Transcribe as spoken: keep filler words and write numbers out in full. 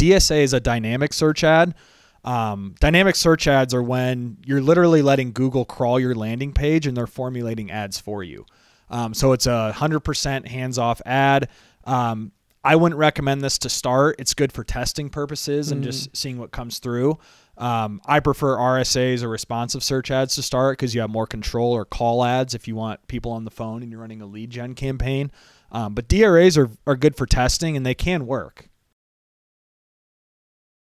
D S A is a dynamic search ad. Um, dynamic search ads are when you're literally letting Google crawl your landing page and they're formulating ads for you. Um, so it's a one hundred percent hands-off ad. Um, I wouldn't recommend this to start. It's good for testing purposes and mm. just seeing what comes through. Um, I prefer R S As or responsive search ads to start because you have more control, or call ads if you want people on the phone and you're running a lead gen campaign. Um, but D R As are, are good for testing and they can work.